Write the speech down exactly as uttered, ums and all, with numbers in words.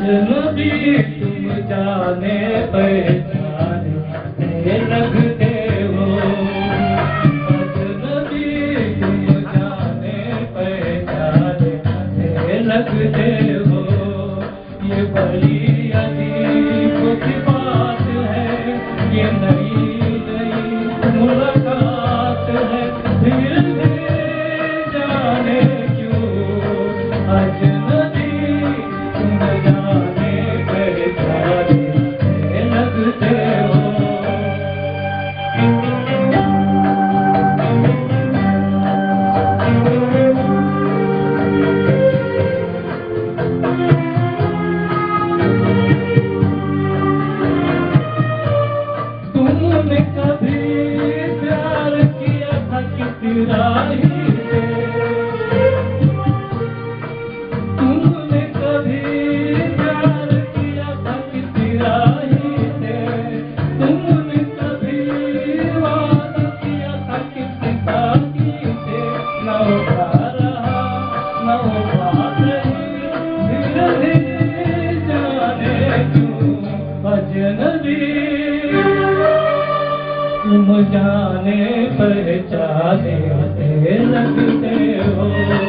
अजनबी तुम जाने पहचाने लगते हो, अजनबी तुम जाने पहचाने लगते हो। ये बड़ी अजीब सी बात है, ये नई नई मुलाकात है, फिर भी जाने क्यों अजनबी तुम जाने पहचाने लगते हो। तुमने कभी प्यार किया था किसी राही से, तुमने कभी प्यार किया था किसी राही से, तुमने कभी वादा किया था किसी साथी से। न हो पा रहा न हो पा रही, धीरे धीरे जाने क्यों अजनबी तुम जाने पहचाने लगते हो।